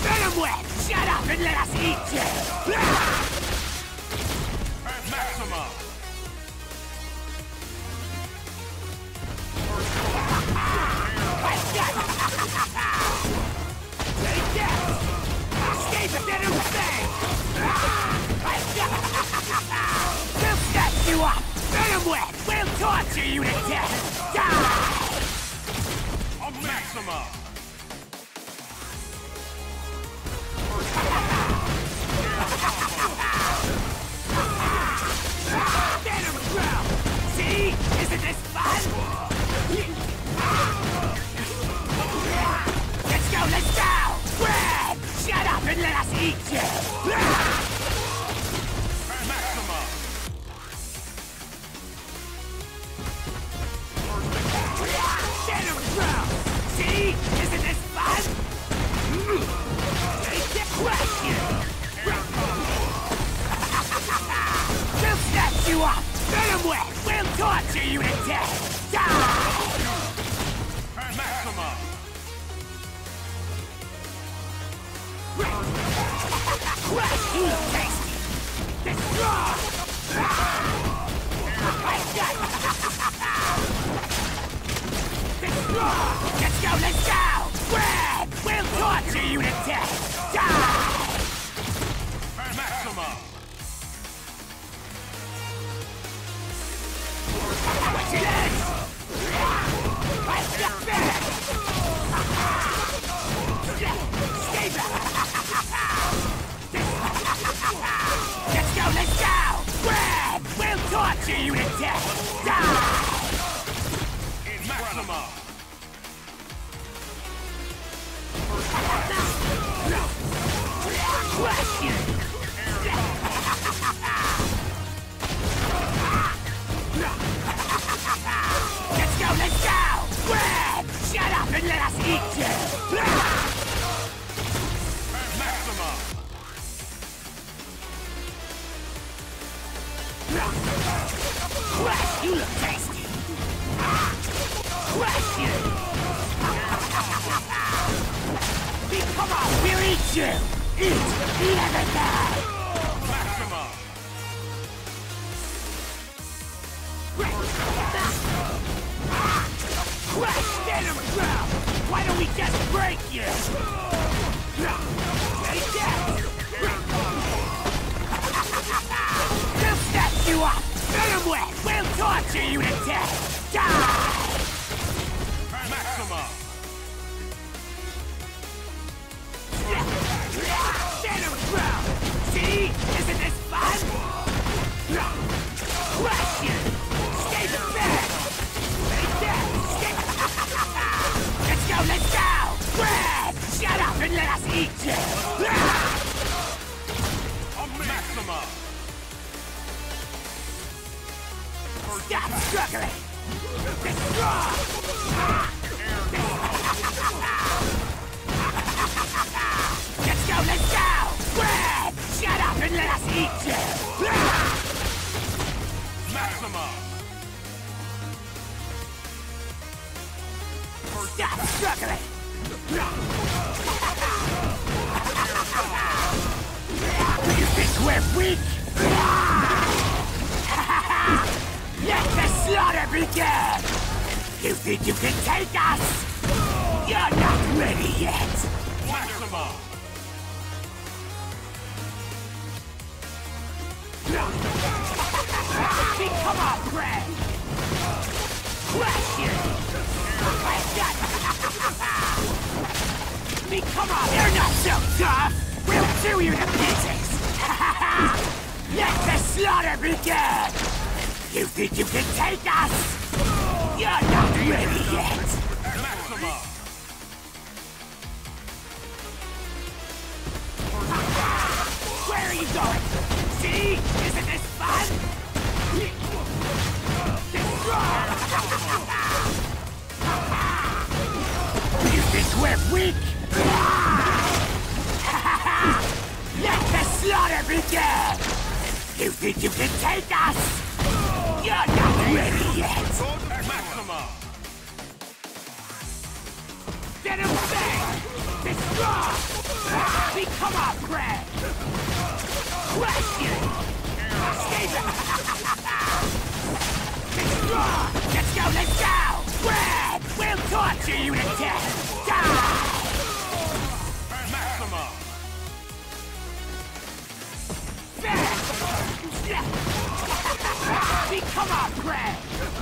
Venom wet! Shut up and let us eat you! Maxima! Take that! Escape the Venom thing! We'll snatch you up! Venom wet! We'll torture you to death! Die! Maxima! Venom grow! See? Isn't this fun? Let's go! Let's go! Red! Shut up and let us eat you! Maxima! Venom grow! See? Isn't this fun? Take the question! We'll snatch you up! Venom wet! We'll torture you to death! Die! Maxima! Crush you, tasty! Destroy! Destroy! Let's go, let's go! Red! We'll torture you to death! Die! Maxima! What's your legs? Let's get back! Stay back! Let's go, let's go! Red! We'll torture you to death! Die! Maxima! Crush you! Let's go, let's go! Red! Shut up and let us eat you! Maxima! Crush, you look tasty! Crush you! Come on, we'll eat you! Eat everything! Maxima! Crush, Venom grow! Why don't we just break you? Take that! We'll snatch you up! Venom wet! We'll torture you to death! Die! Maxima! Venom grow! See? Isn't this fun? Crush you! Stay the best! Take that! Let's go, let's go! Red! Shut up and let us eat you! Maxima! Stop struggling! Destroy! Let's go, let's go! Red! Shut up and let us eat you! Maxima! Stop struggling! You think we're weak? Let the slaughter begin! You think you can take us? You're not ready yet! Maxima! Come on, Greg! Crush you! Come on, you're not so tough! We'll chew you to pieces! Let the slaughter begin! You think you can take us? You're not ready yet! Maxima! Where are you going? See? Isn't this fun? Destroy! You think we're weak? Let the slaughter begin! You think you can take us? You're not ready yet! Maxima! Venom thing! Become our prey! Crush you! Stay back! Let's go, let's go! Red! We'll torture you to death! Die! Maximum! Become our prey!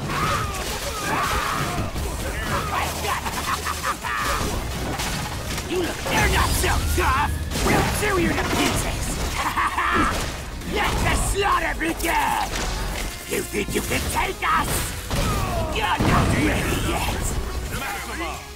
You look, you're not so tough! We'll chew you to pieces! Let the slaughter begin! You think you can take us? You're not ready yet! Maximum!